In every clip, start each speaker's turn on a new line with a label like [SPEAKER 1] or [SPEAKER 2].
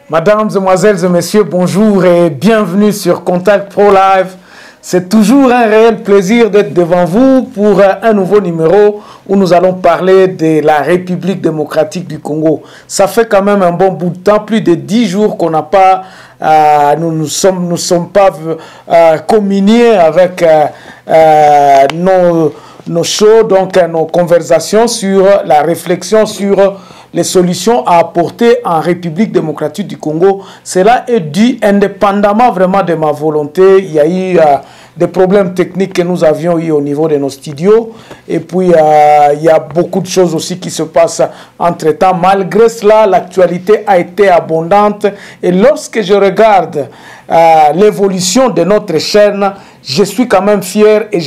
[SPEAKER 1] Mesdames, Mesdemoiselles et Messieurs, bonjour et bienvenue sur Contact Pro Live. C'est toujours un réel plaisir d'être devant vous pour un nouveau numéro où nous allons parler de la République démocratique du Congo. Ça fait quand même un bon bout de temps, plus de 10 jours qu'on n'a pas, nous sommes pas communiés avec nos shows, donc nos conversations sur la réflexion sur les solutions à apporter en République démocratique du Congo. Cela est dû indépendamment vraiment de ma volonté. Il y a eu des problèmes techniques que nous avions eu au niveau de nos studios. Et puis, il y a beaucoup de choses aussi qui se passent entre-temps. Malgré cela, l'actualité a été abondante. Et lorsque je regarde l'évolution de notre chaîne, je suis quand même fier et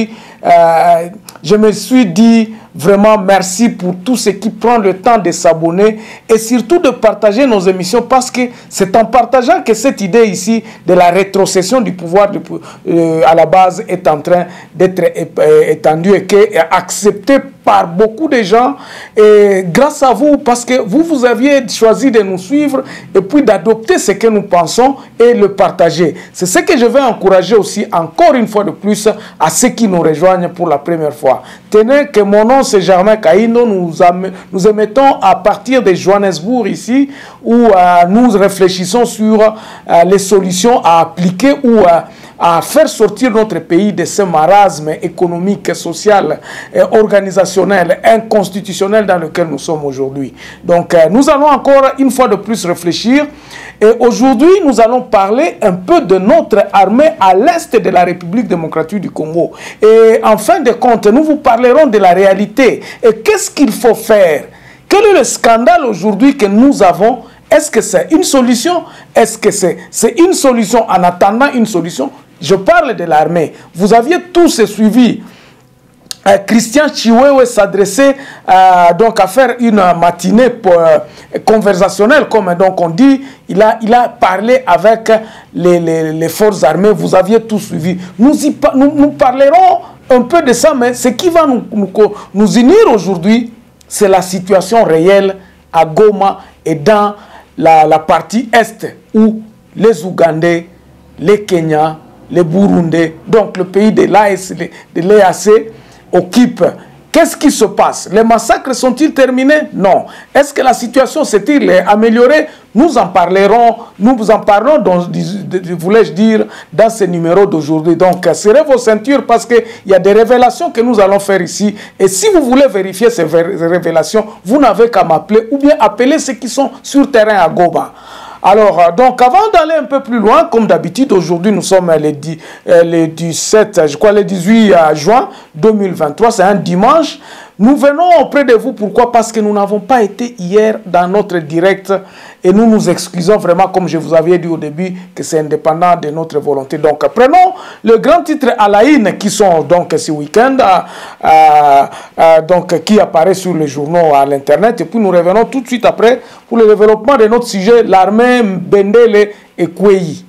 [SPEAKER 1] je me suis dit vraiment merci pour tous ceux qui prennent le temps de s'abonner et surtout de partager nos émissions, parce que c'est en partageant que cette idée ici de la rétrocession du pouvoir à la base est en train d'être étendue et acceptée par beaucoup de gens, et grâce à vous, parce que vous aviez choisi de nous suivre et puis d'adopter ce que nous pensons et le partager. C'est ce que je vais encourager aussi encore une fois de plus à ceux qui nous rejoignent pour la première fois. Tenez que mon nom c'est Germain Kaïno, nous émettons à partir de Johannesburg ici, où nous réfléchissons sur les solutions à appliquer ou à faire sortir notre pays de ce marasme économique, social, organisationnel, inconstitutionnel dans lequel nous sommes aujourd'hui. Donc nous allons encore une fois de plus réfléchir, et aujourd'hui nous allons parler un peu de notre armée à l'est de la République démocratique du Congo. Et en fin de compte, nous vous parlerons de la réalité et qu'est-ce qu'il faut faire. Quel est le scandale aujourd'hui que nous avons? Est-ce que c'est une solution? Est-ce que c'est une solution en attendant une solution? Je parle de l'armée. Vous aviez tous suivi Christian Chiwewe s'adresser donc à faire une matinée conversationnelle, comme donc on dit. Il a parlé avec les forces armées. Vous aviez tous suivi. Nous parlerons un peu de ça, mais ce qui va nous unir aujourd'hui, c'est la situation réelle à Goma et dans la partie est, où les Ougandais, les Kenyans, les Burundais, donc le pays de l'EAC, occupent. Qu'est-ce qui se passe? Les massacres sont-ils terminés? Non. Est-ce que la situation s'est-il améliorée? Nous en parlerons, voulais-je dire, dans ce numéro d'aujourd'hui. Donc, serrez vos ceintures parce qu'il y a des révélations que nous allons faire ici. Et si vous voulez vérifier ces révélations, vous n'avez qu'à m'appeler ou bien appeler ceux qui sont sur terrain à Goma. Alors, donc, avant d'aller un peu plus loin, comme d'habitude, aujourd'hui, nous sommes le 17, je crois, le 18 juin 2023, c'est un dimanche. Nous venons auprès de vous, pourquoi? Parce que nous n'avons pas été hier dans notre direct et nous nous excusons vraiment, comme je vous avais dit au début, que c'est indépendant de notre volonté. Donc, prenons le grand titre à la une qui sont donc ce week-end, donc qui apparaît sur les journaux à l'internet, et puis nous revenons tout de suite après pour le développement de notre sujet, l'armée Bendele et Kweyi.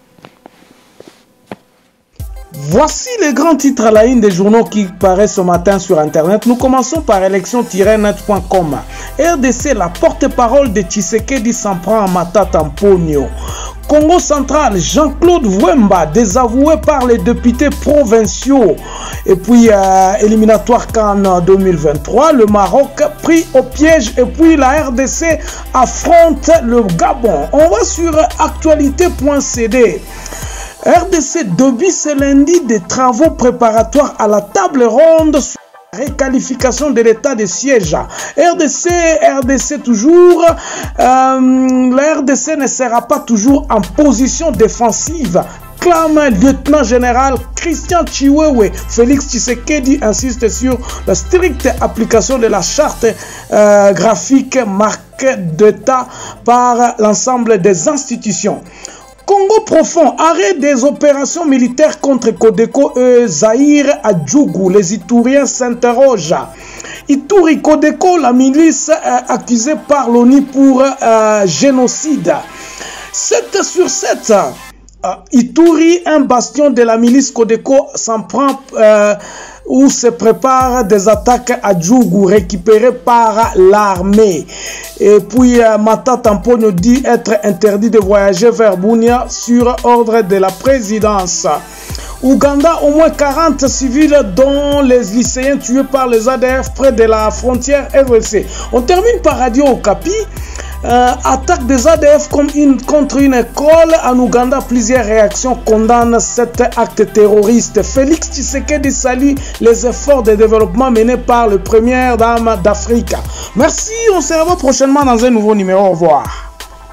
[SPEAKER 1] Voici les grands titres à la une des journaux qui paraissent ce matin sur Internet. Nous commençons par élection-net.com. RDC, la porte-parole de Tshisekedi s'en prend à Matata Mponyo. Congo central, Jean-Claude Wemba, désavoué par les députés provinciaux. Et puis, éliminatoire CAN 2023, le Maroc pris au piège. Et puis, la RDC affronte le Gabon. On va sur actualité.cd. RDC débute ce lundi des travaux préparatoires à la table ronde sur la réqualification de l'état de siège. RDC toujours, la RDC ne sera pas toujours en position défensive, clame lieutenant-général Christian Chiwewe. Félix Tshisekedi insiste sur la stricte application de la charte graphique marque d'État par l'ensemble des institutions. Congo profond, arrêt des opérations militaires contre Codeco et Zahir à Djougou. Les Itouriens s'interrogent. Ituri Codeco, la milice accusée par l'ONU pour génocide. 7 sur 7. Ituri, un bastion de la milice Codeco, s'en prend où se préparent des attaques à Djougou récupérées par l'armée. Et puis Mata Tamponyo dit être interdit de voyager vers Bunia sur ordre de la présidence. Ouganda, au moins 40 civils dont les lycéens tués par les ADF près de la frontière RDC. On termine par Radio Okapi. Attaque des ADF contre une école en Ouganda. Plusieurs réactions condamnent cet acte terroriste. Félix Tshisekedi salue les efforts de développement menés par le première dame d'Afrique. Merci, on se revoit prochainement dans un nouveau numéro. Au revoir.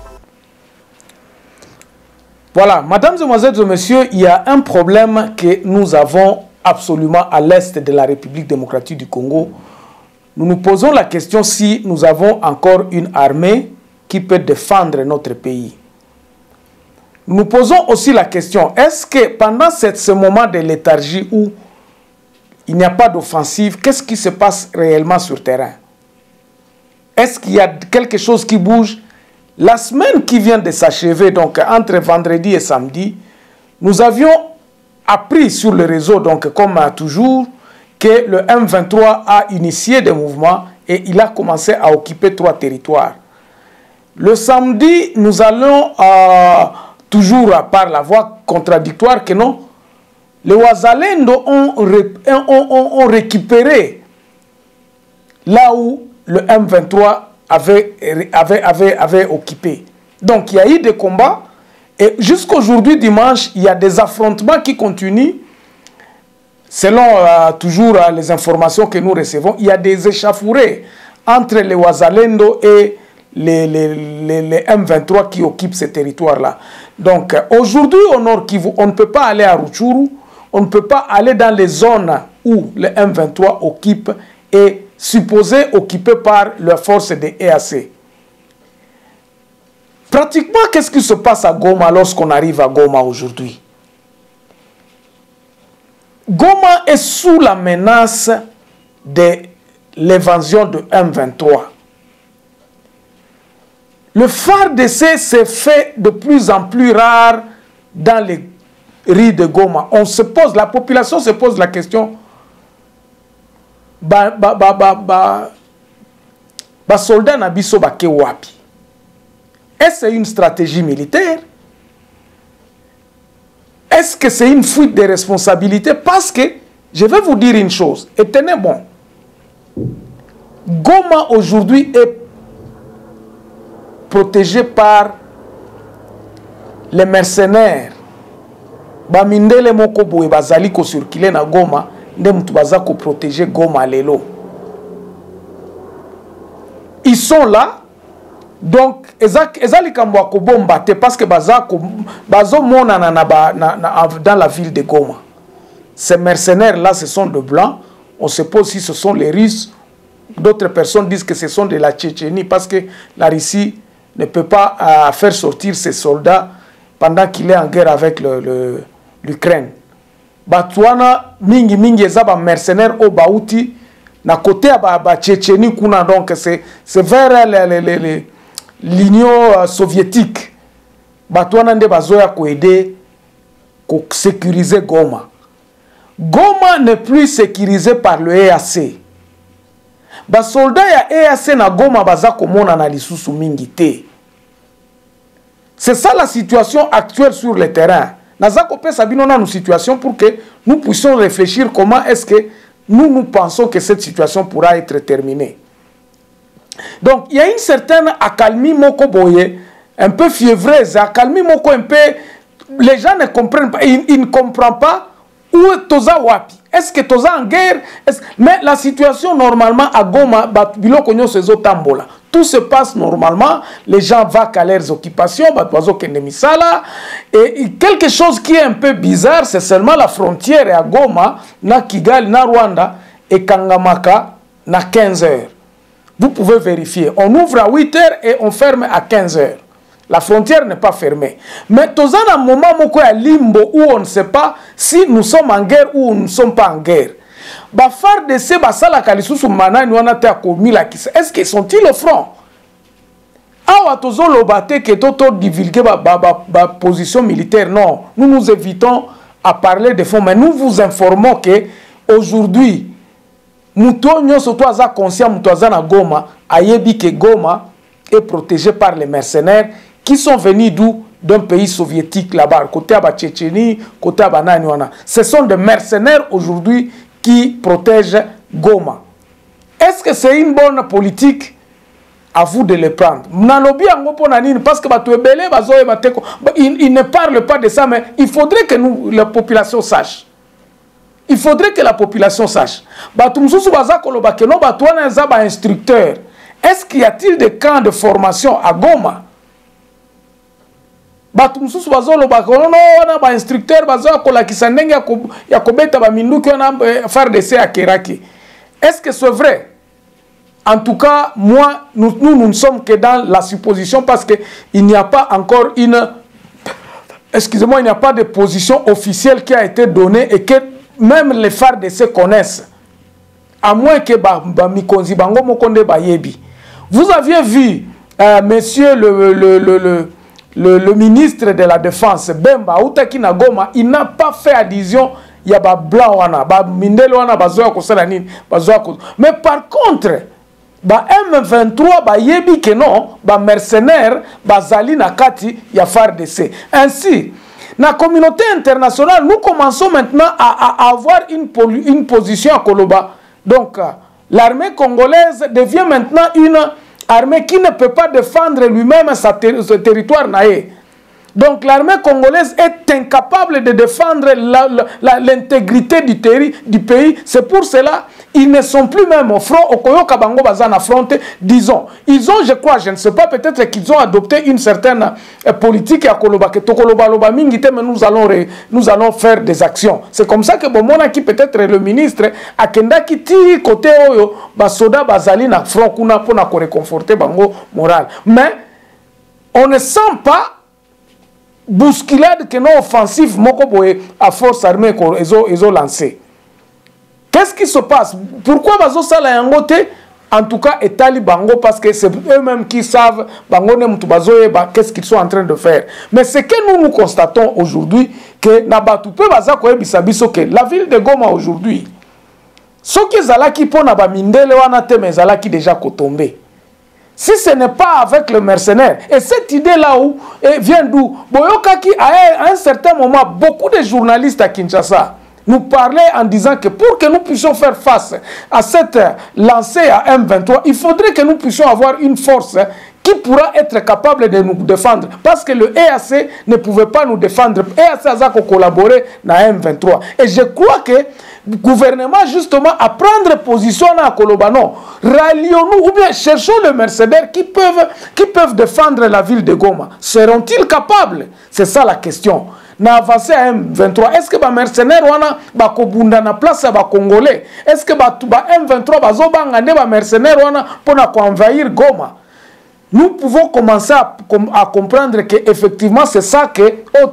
[SPEAKER 1] Voilà, mesdames, et messieurs, il y a un problème que nous avons absolument à l'est de la République démocratique du Congo. Nous nous posons la question si nous avons encore une armée qui peut défendre notre pays. Nous nous posons aussi la question, est-ce que pendant ce moment de léthargie où il n'y a pas d'offensive, qu'est-ce qui se passe réellement sur le terrain? Est-ce qu'il y a quelque chose qui bouge? La semaine qui vient de s'achever, donc entre vendredi et samedi, nous avions appris sur le réseau, donc comme toujours, que le M23 a initié des mouvements et il a commencé à occuper 3 territoires. Le samedi, nous allons toujours par la voie contradictoire que non, les Wazalendo ont récupéré là où le M23 avait occupé. Donc il y a eu des combats et jusqu'aujourd'hui dimanche, il y a des affrontements qui continuent. Selon toujours les informations que nous recevons, il y a des échauffourées entre les Wazalendo et les M23 qui occupent ces territoires-là. Donc aujourd'hui au Nord Kivu, on ne peut pas aller à Rutshuru, on ne peut pas aller dans les zones où les M23 occupent et supposé occupé par la force des EAC. Pratiquement, qu'est-ce qui se passe à Goma lorsqu'on arrive à Goma aujourd'hui? Goma est sous la menace de l'évasion de M23. Le FARDC s'est fait de plus en plus rare dans les rues de Goma. La population se pose la question, soldat na biso bake wapi? Est-ce une stratégie militaire? Est-ce que c'est une fuite de responsabilité? Parce que, je vais vous dire une chose, et tenez bon, Goma aujourd'hui est protégé par les mercenaires. Bamindele moko boye bazali ko circuler na Goma. Protéger Goma lelo. Ils sont là, donc parce que dans la ville de Goma. Ces mercenaires là, ce sont de blancs. On se pose si ce sont les Russes. D'autres personnes disent que ce sont de la Tchétchénie parce que la Russie ne peut pas faire sortir ses soldats pendant qu'il est en guerre avec l'Ukraine. Batouana mingi ezaba mercenaires au Bauti na côté ba Tchétchénie kuna, donc c'est vers l'Union soviétique. Batouana nde bazoya ko aider ko sécuriser Goma. Goma n'est plus sécurisé par le EAC. Ba soldats ya EAC na Goma baza komona na lisusu mingi te. C'est ça la situation actuelle sur le terrain. Nous une situation pour que nous puissions réfléchir comment est-ce que nous pensons que cette situation pourra être terminée. Donc, il y a une certaine accalmie moko boye, un peu fiévreuse, accalmie moko un peu, les gens ne comprennent pas, ils ne comprennent pas où est Toza Wapi. Est-ce que Toza en guerre? Mais la situation normalement à Goma, tout se passe normalement, les gens vont à leurs occupations, et quelque chose qui est un peu bizarre, c'est seulement la frontière à Goma, na Kigali, na Rwanda, et Kangamaka, na 15 heures. Vous pouvez vérifier. On ouvre à 8 heures et on ferme à 15 heures. La frontière n'est pas fermée. Mais dans un moment où il y a limbo, où on ne sait pas si nous sommes en guerre ou nous ne sommes pas en guerre. Est-ce qu'ils sont-ils au front? Position militaire, non. Nous nous évitons à parler de fond, mais nous vous informons que aujourd'hui muto nyonso to aza conscient muto aza na Goma ayebi que Goma est protégé par les mercenaires qui sont venus d'où? D'un pays soviétique là-bas, côté à Tchétchénie, côté à Bananiwana. Ce sont des mercenaires aujourd'hui qui protègent Goma. Est-ce que c'est une bonne politique? À vous de les prendre. Parce que ils ne parlent pas de ça, mais il faudrait que nous, la population sache. Il faudrait que la population sache. Est-ce qu'il y a-t-il des camps de formation à Goma? Est-ce que c'est vrai? En tout cas, moi, nous ne sommes que dans la supposition parce qu'il n'y a pas encore une... Excusez-moi, il n'y a pas de position officielle qui a été donnée et que même les FARDC connaissent. À moins que Mikonzi Bango Mokonde Bayebi. Vous aviez vu, monsieur le ministre de la Défense, Bemba, Outaki Nagoma, il n'a pas fait adhésion. Il y a blanc wana, mindele wana bazoya kosala nini, bazoya kosala. Mais par contre, M23 yebi que non, mercenaires bazali na kati ya FARDC. Ainsi, la communauté internationale, nous commençons maintenant à avoir une position à Koloba. Donc, l'armée congolaise devient maintenant une armée qui ne peut pas défendre lui-même ce territoire naé. Donc l'armée congolaise est incapable de défendre l'intégrité du pays. C'est pour cela ils ne sont plus même au front. Okoyoka Bango Bazan affronté, disons. Ils ont, je crois, je ne sais pas, peut-être qu'ils ont adopté une certaine politique à Koloba, que Tokoloba Loba Mingite, mais nous allons faire des actions. C'est comme ça que Bomona, qui peut-être le ministre, a Kenda qui tire côté Oyo, Basoda Bazali na front kuna pour réconforter Bango moral. Mais on ne sent pas bousculade que non offensif Mokoboe à force armée qu'ils ont lancé. Qu'est-ce qui se passe? Pourquoi Bazo Sala Yangote? En tout cas, Etali Bango, parce que c'est eux-mêmes qui savent qu'est-ce qu'ils sont en train de faire. Mais ce que nous constatons aujourd'hui, que la ville de Goma aujourd'hui, ce qui est qui pour Nabamindele mais qui déjà tombé. Si ce n'est pas avec le mercenaire, et cette idée-là où vient d'où? Boyokaki, à un certain moment, beaucoup de journalistes à Kinshasa nous parlaient en disant que pour que nous puissions faire face à cette lancée à M23, il faudrait que nous puissions avoir une force qui pourra être capable de nous défendre. Parce que le EAC ne pouvait pas nous défendre. EAC a collaboré dans M23. Et je crois que le gouvernement, justement, à prendre position à Kolobano, rallions-nous ou bien cherchons les mercenaires qui peuvent défendre la ville de Goma. Seront-ils capables? C'est ça la question. Na avancé à M23. Est-ce que les mercenaires wana kobunda na place ya Congolais? Est-ce que M23 bazobanga ne ba mercenaires wana pour envahir Goma? Nous pouvons commencer à comprendre qu'effectivement c'est ça que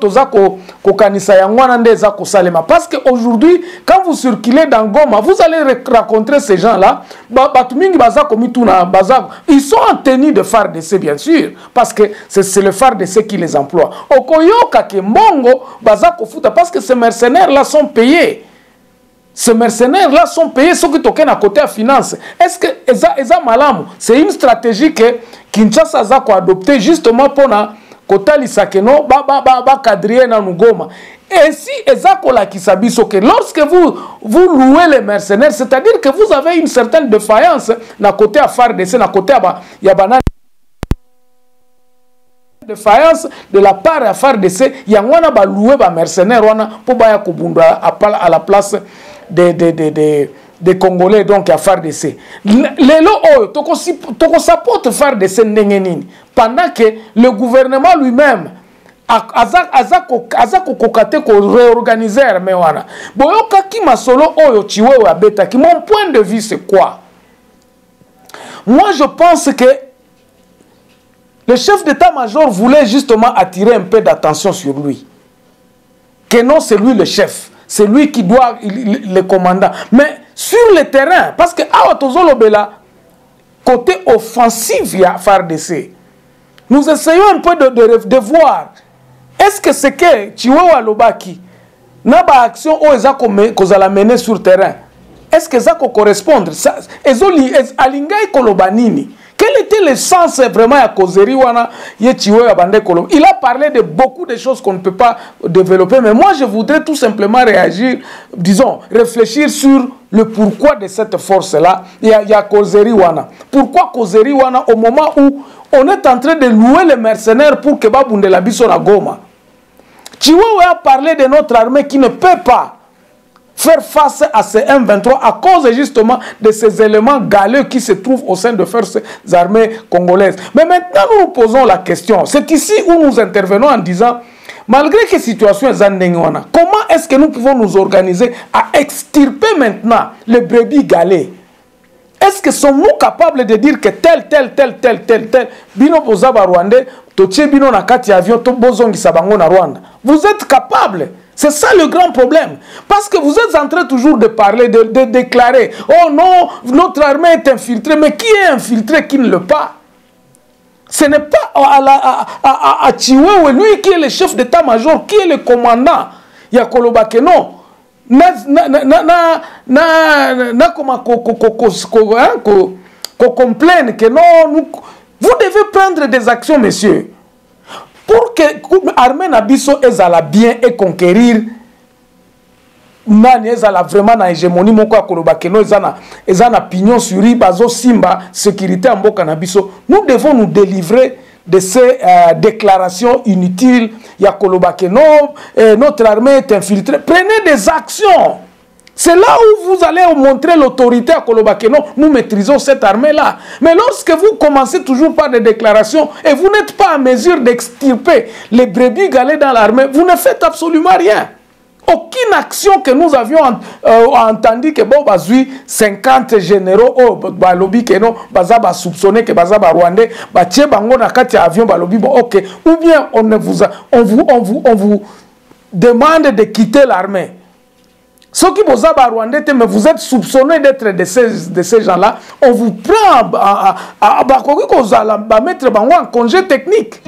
[SPEAKER 1] parce qu'aujourd'hui, quand vous circulez dans Goma, vous allez rencontrer ces gens-là. Ils sont en tenue de FARDC, bien sûr, parce que c'est le FARDC qui les emploie. Parce que ces mercenaires-là sont payés. Ces mercenaires-là sont payés, ceux qui toquent à côté à finance. Est-ce que c'est une stratégie que Kinshasa a adoptée justement pour Kota Lisakeno, cadrer dans Goma. Et si que lorsque vous louez les mercenaires, c'est-à-dire que vous avez une certaine défaillance na côté à FARDC, na côté à Yabana. Défaillance de la part à FARDC, il y a un loué ba mercenaires pour baya kubunda à la place des Congolais, donc à FARDC. Pendant que le gouvernement lui-même a réorganisé mon point de vue, c'est quoi? Moi, je pense que le chef d'état-major voulait justement attirer un peu d'attention sur lui. Que non, c'est lui le chef. C'est lui qui doit le commandant. Mais sur le terrain, parce que côté offensif, il y a FARDC. Nous essayons un peu de voir. Est-ce que c'est que Chiwewa Lobaki n'a pas action où ils ont mené sur le terrain? est-ce que ça correspondre ça alingai kolobanini? Quel était le sens vraiment à causerie wana yetiwe abande kolo? Il a parlé de beaucoup de choses qu'on ne peut pas développer, mais moi je voudrais tout simplement réagir, disons, réfléchir sur le pourquoi de cette force-là. Il y a causerie wana. Pourquoi causerie wana au moment où on est en train de louer les mercenaires pour que babunde la biso na Goma? Chiwewe a parlé de notre armée qui ne peut pas faire face à ces M23 à cause justement de ces éléments galeux qui se trouvent au sein de forces armées congolaises. Mais maintenant, nous nous posons la question. C'est ici où nous intervenons en disant, malgré que la situation est en Nengoana, comment est-ce que nous pouvons nous organiser à extirper maintenant les brebis galets? Est-ce que sommes-nous capables de dire que tel, bino bozaba rwandais, toche bino na kati avion, to bozongi sabango na Rwanda? Vous êtes capables? C'est ça le grand problème. Parce que vous êtes en train toujours de parler, de déclarer, oh non, notre armée est infiltrée. Mais qui est infiltré, qui ne l'est pas? Ce n'est pas à Chiwewe, lui qui est le chef d'état-major, qui est le commandant. Il y a Kolobake, non. Qu'on complaine que non, vous devez prendre des actions, messieurs. Pour que l'armée Nabiso ezala bien et conquérir nani ezala vraiment na hégémonie moko akolobake no ezana pignon sur bazo simba sécurité en mboka Nabiso, nous devons nous délivrer de ces déclarations inutiles. Ya kolobake no, notre armée est infiltrée. Prenez des actions. C'est là où vous allez montrer l'autorité à Kolobakeno. Nous maîtrisons cette armée-là. Mais lorsque vous commencez toujours par des déclarations et vous n'êtes pas en mesure d'extirper les brebis galets dans l'armée, vous ne faites absolument rien. Aucune action que nous avions entendu que bon, 50 généraux, balobi que non, bazaba soupçonné que bazaba rwandais, batie bango na kati avion balobi bon, ok. Ou bien on vous demande de quitter l'armée. Ceux qui vous rwandais, mais vous êtes soupçonnés d'être de ces gens-là, on vous prend à mettre en congé technique.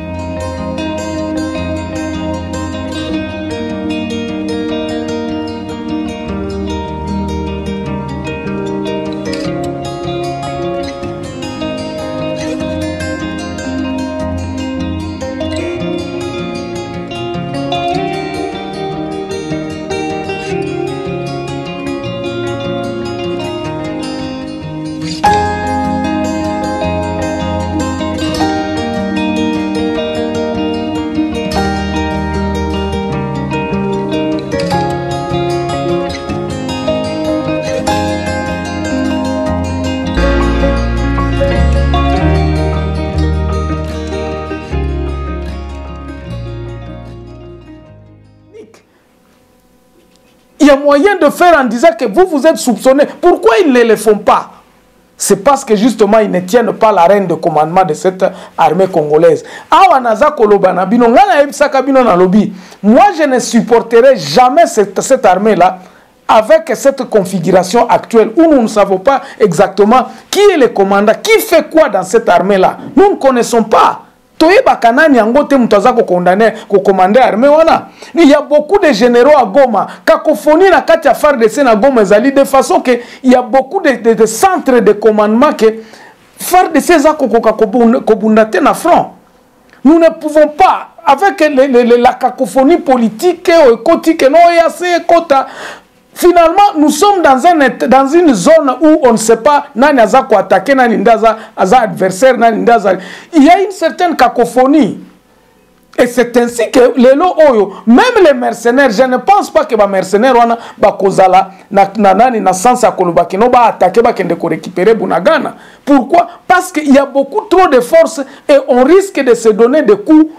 [SPEAKER 1] Il y a moyen de faire en disant que vous êtes soupçonnés. Pourquoi ils ne le font pas? C'est parce que justement ils ne tiennent pas la reine de commandement de cette armée congolaise. Moi je ne supporterai jamais cette armée-là avec cette configuration actuelle où nous ne savons pas exactement qui est le commandant, qui fait quoi dans cette armée-là. Nous ne connaissons pas. Il y a beaucoup de généraux à Goma. Cacophonie na kati ya FARDC na Goma ezali de façon que il y a beaucoup de centres de commandement que FARDC za kobundate na front. Nous ne pouvons pas avec la cacophonie politique finalement, nous sommes dans une zone où on ne sait pas nani aza ko attaquer, nani ndaza aza adversaire, nani ndaza. Il y a une certaine cacophonie. Et c'est ainsi que les lots oyo, même les mercenaires, je ne pense pas que les mercenaires wana ba kozala na sens à kolobaki no ba attaquer ba kende ko récupérer Bunagana. Pourquoi? Parce qu'il y a beaucoup trop de force et on risque de se donner des coups.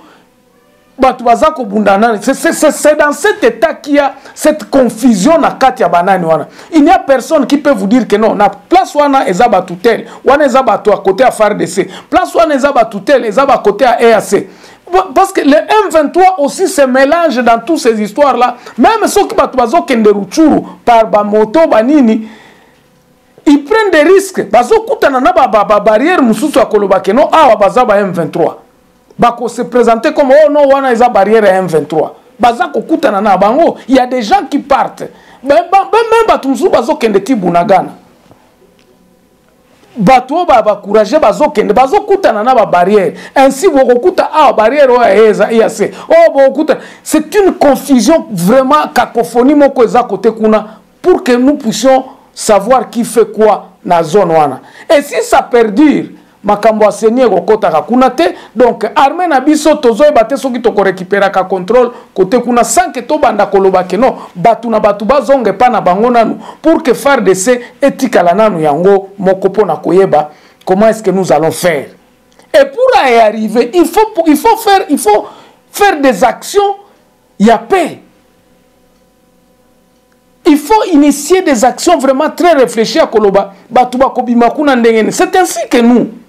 [SPEAKER 1] C'est dans cet état qu'il y a cette confusion na kati ya banani wana. Il n'y a personne qui peut vous dire que non, na place wana ezaba tutel, wana ezaba to à côté à FARDC, place wana ezaba tutel, ezaba à côté à EAC. Parce que les M23 aussi se mélangent dans toutes ces histoires là. Même ceux qui bato kende ruchuru par ba moto banini, ils prennent des risques. Bazo kutana na ba barrière mususu akoloba ke no awa bazaba M23. Bako se présenter comme oh non wana eza barrière M23. Bazako kutana na bango, il y a des gens qui partent même bato mususu bazokende ti Bunagana bato ba courage bazokende bazokutana na ba barrière ainsi bokokuta barrière oya IAC bokokuta. C'est une confusion vraiment cacophonie moko eza côté kuna pour que nous puissions savoir qui fait quoi na zone wana. Et si ça perdure makambo asenye kokota kuna te, donc armée na biso tozoye bate soki toko récupérer ka contrôle côté kuna sans que to banda koloba ke non batu na batu bazonge pa na bango nanu pour que FARDC etikala nanu yango moko pona koyeba comment est-ce que nous allons faire. Et pour y arriver, il faut faire des actions, il y a paix. Il faut initier des actions vraiment très réfléchies à Koloba. C'est ainsi que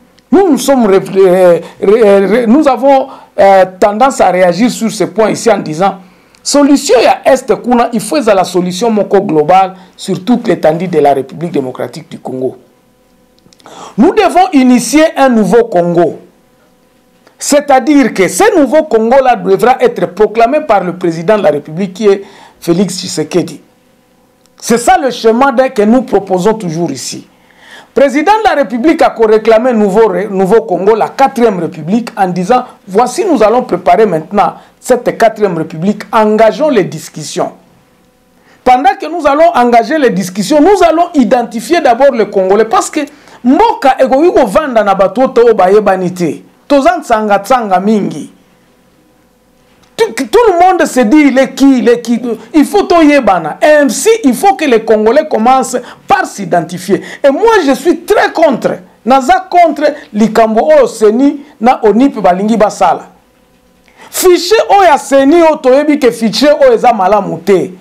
[SPEAKER 1] nous avons tendance à réagir sur ce point ici en disant solution à Est Kuna, il faut la solution moko globale sur toute l'étendue de la République démocratique du Congo. Nous devons initier un nouveau Congo. C'est-à-dire que ce nouveau Congo-là devra être proclamé par le président de la République qui est Félix Tshisekedi. C'est ça le chemin que nous proposons toujours ici. Le président de la République a réclamé nouveau Congo, la 4e République, en disant, voici nous allons préparer maintenant cette 4e République, engageons les discussions. Pendant que nous allons engager les discussions, nous allons identifier d'abord le Congolais, parce que Mboka egoiko vanda na batoto obayebanite, tozan tsanga mingi. Tout le monde se dit, il est qui, il faut toyebana. Et ainsi, il faut que les Congolais commencent par s'identifier. Et moi, je suis très contre. Naza contre likambo o seni na onip balingi basala. Fichier o ya seni o toyebi que fichier o eza malamute.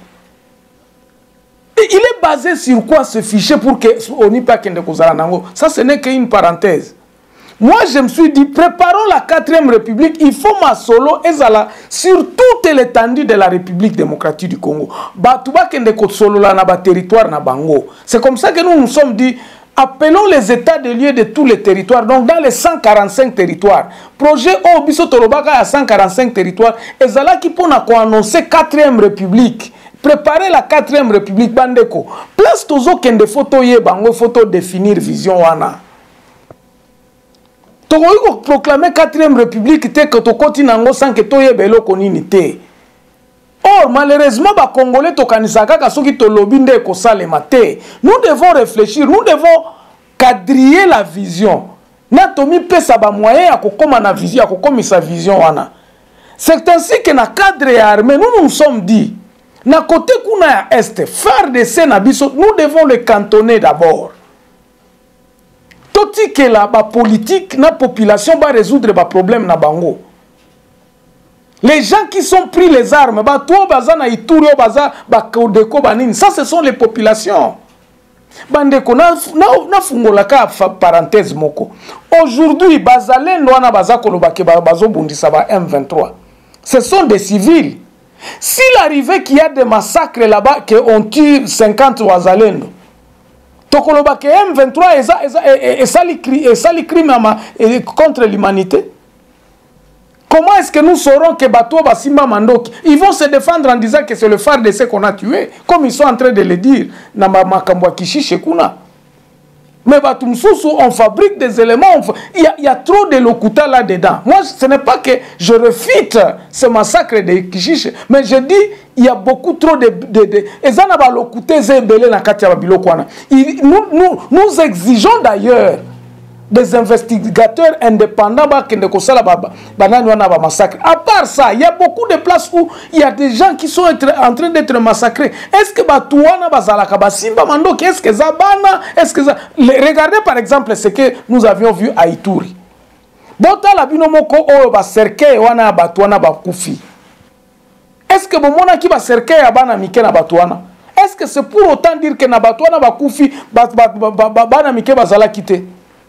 [SPEAKER 1] Il est basé sur quoi ce fichier pour que onip akende kozala nango? Ça, ce n'est qu'une parenthèse. Moi, je me suis dit, préparons la 4e République, il faut ma solo et zala sur toute l'étendue de la République démocratique du Congo. Batuba kende ko solo la na ba territoire na bango. C'est comme ça que nous nous sommes dit, appelons les états de lieu de tous les territoires, donc dans les 145 territoires. Projet Obiso Torobaka à 145 territoires, et zala qui pona ko annoncer 4e République. Préparer la 4e République bandeko. Place tozo kende photo ye bango photo définir vision wana. Tu as proclamé 4e République que tu continues sans que tu aies belo konini. Or, malheureusement, les Congolais nous devons réfléchir, nous devons quadriller la vision. Natomi pesa ba moyen à na vision, à sa vision wana. C'est ainsi que na cadre armé, nous nous sommes dit, na côté kuna est, FARDC na biso, nous devons le cantonner d'abord. Toti que la politique, la population va résoudre les problèmes na bango. Les gens qui sont pris les armes, ça ce sont les populations. Bandeko na fungolaka parenthèse moko. Aujourd'hui, bazalendo wana bazakolobake bazobundisa ba M23. Ce sont des civils. S'il arrivait qu'il y a des massacres là-bas qui ont tué 50 wazalendo, Tokolobake M23 et sali crime contre l'humanité. Comment est-ce que nous saurons que Bato Basimba Mandoki, ils vont se défendre en disant que c'est le FARDC qu'on a tué, comme ils sont en train de le dire dans Makambwa Kishi Shekuna. Mais Batumsousou, on fabrique des éléments, il y a trop de locuta là-dedans. Moi, ce n'est pas que je refute ce massacre de Kishiche, mais je dis, il y a beaucoup trop de nous exigeons d'ailleurs des investigateurs indépendants qui ne connaissent pas massacre. À part ça, il y a beaucoup de places où il y a des gens qui sont en train d'être massacrés. Est-ce que Batouana Bazalaka Basimba Mandoki, est-ce que Zabana, est-ce que regardez par exemple ce que nous avions vu à Ituri. Bota la binomoko o ba cercueil wana Batouana Bakufi. Est-ce que Bomona qui va cercueil à Bana Mike na Batouana? Est-ce que c'est pour autant dire que na Batouana Bakufi Bana Mike Bazala quitté?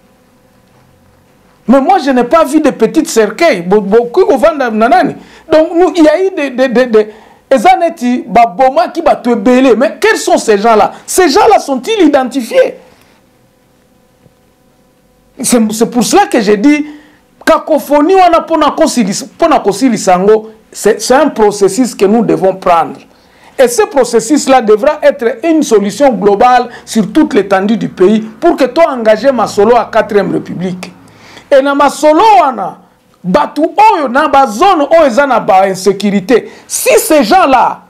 [SPEAKER 1] Mais moi, je n'ai pas vu de petites cercueils. Donc, il y a eu des années, Baboma qui va te bêler. Mais quels sont ces gens-là? Ces gens-là sont-ils identifiés? C'est pour cela que j'ai dit, cacophonie, c'est un processus que nous devons prendre. Et ce processus-là devra être une solution globale sur toute l'étendue du pays pour que tu engages Masolo à 4e République. Et dans Masolo, batu oyo na ba zone oyo ezana ba insécurité. Si ces gens-là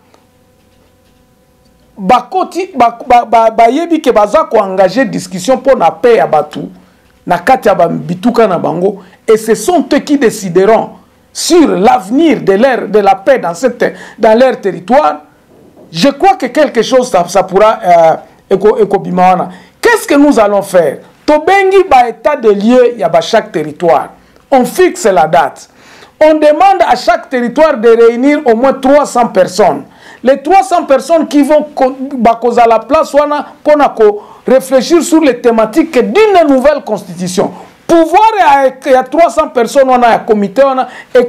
[SPEAKER 1] yebi ke baza ko engager discussion pour na paix ya batu na kati ya bituka na bango, et ce sont eux qui décideront sur l'avenir de la paix dans leur territoire, je crois que quelque chose ça pourra ekobimawana. Qu'est-ce que nous allons faire? Tobengi ba état de lieu ya ba chaque territoire. On fixe la date. On demande à chaque territoire de réunir au moins 300 personnes. Les 300 personnes qui vont à la place pour réfléchir sur les thématiques d'une nouvelle constitution. Pouvoir, il y a 300 personnes, on a un comité, on a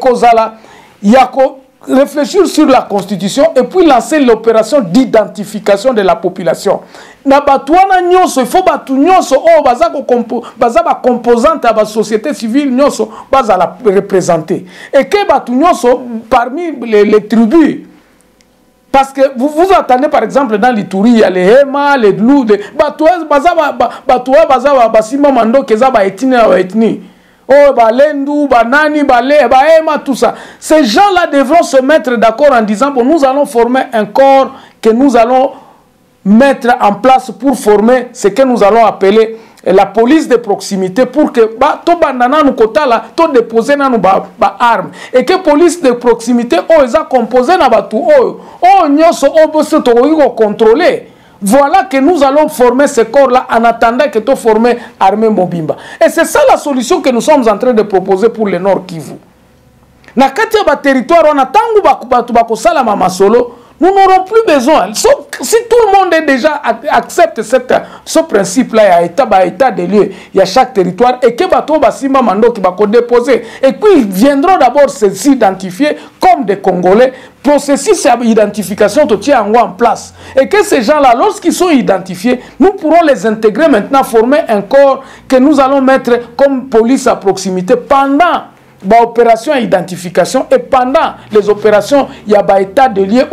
[SPEAKER 1] il y a réfléchir sur la constitution et puis lancer l'opération d'identification de la population. Na batouana nyonso, il faut batu nyonso oh baza ba composante à la société civile nyonso baza la représenter. Et que batu nyonso parmi les tribus. Parce que vous attendez par exemple dans l'Ituri, il y a les Hema, les Dlou, les batouas baza basima mando keza ba ethnie. Oh, Balendu, Banani, Balé, Bahema, tout ça. Ces gens-là devront se mettre d'accord en disant, bon, nous allons former un corps que nous allons mettre en place pour former ce que nous allons appeler la police de proximité pour que to bandana nous kota là, to déposer na nous ba armes. Et que police de proximité, oh, ils a composé na batu, oh, nyonso, oh, bosse to contrôler. Voilà que nous allons former ce corps-là en attendant que tu formes l'armée Mobimba. Et c'est ça la solution que nous sommes en train de proposer pour le Nord Kivu. Na kati ya territoire, on attend salama masolo, nous n'aurons plus besoin. Si tout le monde est déjà accepte ce principe-là, il y a état de lieu, il y a chaque territoire, et que bato basima mando qui va déposer, et puis ils viendront d'abord s'identifier comme des Congolais. Processus d'identification tout tient en place. Et que ces gens-là, lorsqu'ils sont identifiés, nous pourrons les intégrer maintenant, former un corps que nous allons mettre comme police à proximité pendant l'opération d'identification et pendant les opérations, il y a un état de lieu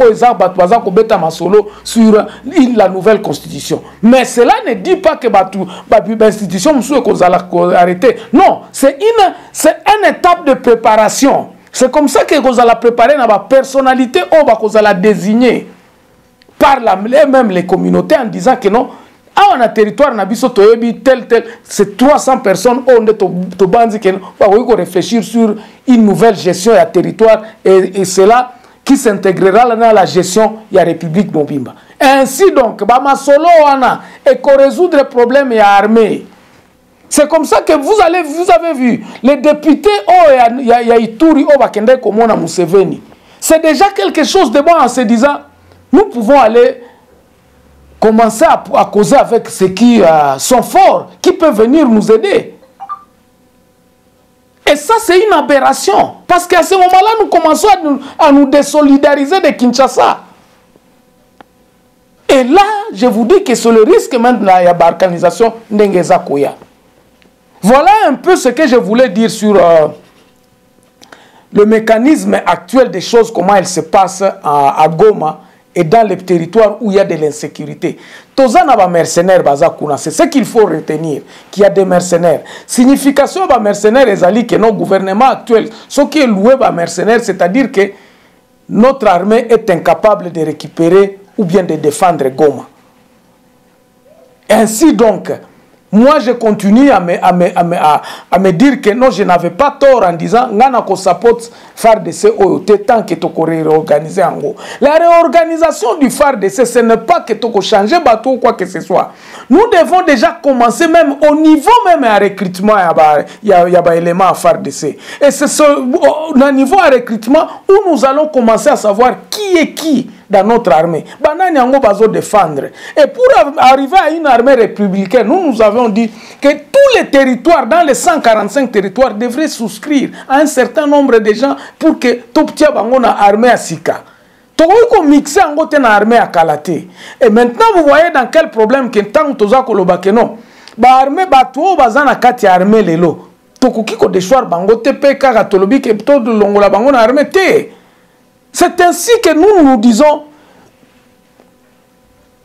[SPEAKER 1] sur la nouvelle constitution. Mais cela ne dit pas que l'institution soit arrêtée. Non, c'est une étape de préparation. C'est comme ça que vous allez préparer la personnalité ou vous allez désigner par même les communautés en disant que non, on a territoire tel, c'est 300 personnes on va réfléchir sur une nouvelle gestion de territoire et c'est là qui s'intégrera dans la gestion de la République Mobimba. Ainsi donc, Masolo et qu'on résoudre le problème et armée. C'est comme ça que vous avez vu les députés Ituri Museveni. C'est déjà quelque chose de bon en se disant nous pouvons aller commencer à causer avec ceux qui sont forts, qui peuvent venir nous aider. Et ça, c'est une aberration. Parce qu'à ce moment-là, nous commençons à nous désolidariser de Kinshasa. Et là, je vous dis que c'est le risque même de la balkanisation d'Engeza Koya. Voilà un peu ce que je voulais dire sur le mécanisme actuel des choses, comment elles se passent à Goma et dans les territoires où il y a de l'insécurité. Tozana mercenaires c'est ce qu'il faut retenir, qu'il y a des mercenaires. Signification de mercenaires est que notre gouvernement actuel, ce qui est loué par mercenaires, c'est-à-dire que notre armée est incapable de récupérer ou bien de défendre Goma. Ainsi donc, moi, je continue à me dire que non, je n'avais pas tort en disant ngana ko support FARDC tant que tu réorganiser en gros. La réorganisation du FARDC, ce n'est pas que tu changer bateau ou quoi que ce soit. Nous devons déjà commencer même au niveau même à recrutement, il y a des éléments à FARDC. Et c'est au niveau à recrutement où nous allons commencer à savoir qui est qui dans notre armée. Banani ango bazo défendre. Et pour arriver à une armée républicaine, nous avons dit que tous les territoires, dans les 145 territoires, devraient souscrire à un certain nombre de gens pour que Toptia bango na armée à Sika. Toko mixer ango te na armée à Kalate. Et maintenant vous voyez dans quel problème que tant toza koloba que non. Ba armée bato bazana kati armée lelo. Toko kiko déchoir bango te pe kaka tolobi que to longola bango na armée te. C'est ainsi que nous disons,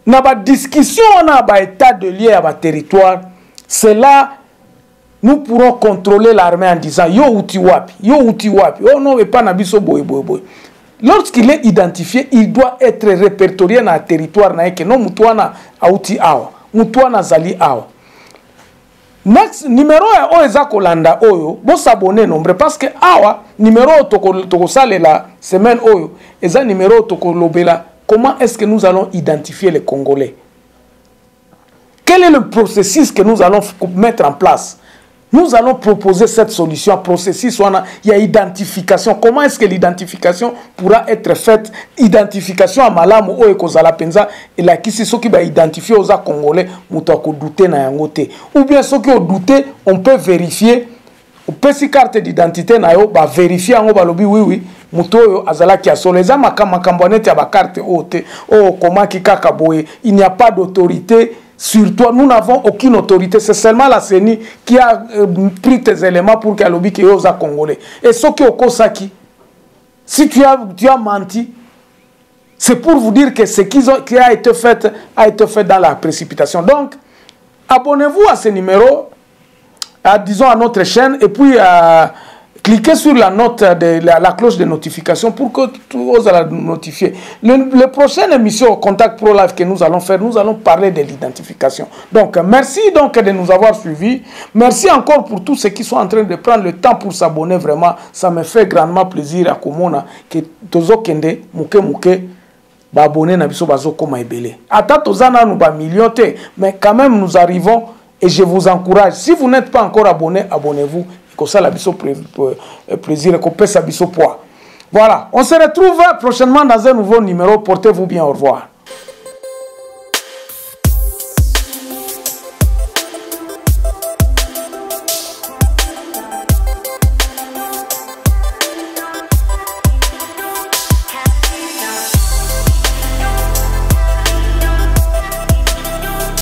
[SPEAKER 1] na ba discussion na ba état de lieu à ba territoire, c'est là nous pourrons contrôler l'armée en disant yo uti wapi, oh non et pas na biso boy. Lorsqu'il est identifié, il doit être répertorié dans le territoire na que non mutuana auti awa, mutuana zali awa. Next numéro o eza kolanda oyo bo s'abonner nombre parce que awa numéro toko sale la semaine oyo eza numéro toko lobela. Comment est-ce que nous allons identifier les Congolais? Quel est le processus que nous allons mettre en place? Nous allons proposer cette solution, processus, il y a identification. Comment est-ce que l'identification pourra être faite? Identification à Malamu, Oekozala Penza, et là, qui c'est ce qui va identifier aux Congolais, Moutako douter na yangote. Ou bien ceux qui ont douté, on peut vérifier, on peut si carte d'identité na yo, bah vérifier en balobi, oui, Moutoyo azala ki asolo. Les amakambonet ya ba carte ote, oh, comment ki kakaboye, il n'y a pas d'autorité. Sur toi, nous n'avons aucune autorité. C'est seulement la CENI qui a pris tes éléments pour qu'elle lobby qui est Congolais. Et ce qui est au Kosaki, si tu as menti, c'est pour vous dire que ce qui a été fait dans la précipitation. Donc, abonnez-vous à ce numéro, disons à notre chaîne, et puis cliquez sur la note de la cloche de notification pour que tout vous allez notifier. Le prochaine émission Contact Pro Live que nous allons faire, nous allons parler de l'identification. Donc, merci donc de nous avoir suivis. Merci encore pour tous ceux qui sont en train de prendre le temps pour s'abonner. Vraiment, ça me fait grandement plaisir à Komona que Tozo Kende, Mouke, abonner na biso bazo koma ebele. Ata tozana nous ba millionté, mais quand même nous arrivons et je vous encourage. Si vous n'êtes pas encore abonné, abonnez-vous. Comme ça, la biso plaisir et qu'on pèse sa biso poids. Voilà, on se retrouve prochainement dans un nouveau numéro. Portez-vous bien, au revoir.